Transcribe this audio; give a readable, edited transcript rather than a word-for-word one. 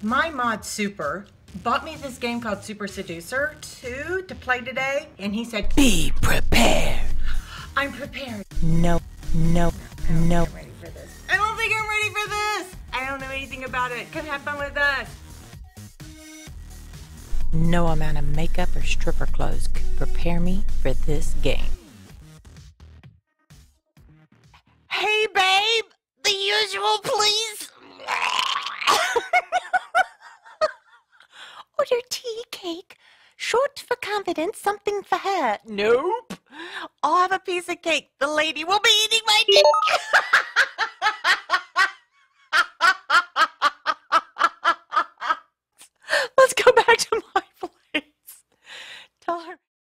My mod Super bought me this game called Super Seducer 2 to play today, and he said, "Be prepared." I'm prepared. No. I'm ready for this. I don't think I'm ready for this. I don't know anything about it. Come have fun with us. No amount of makeup or stripper clothes could prepare me for this game. Hey, babe! The usual, please! Order tea, cake. Short for confidence, something for her. Nope. I'll have a piece of cake. The lady will be eating my dick.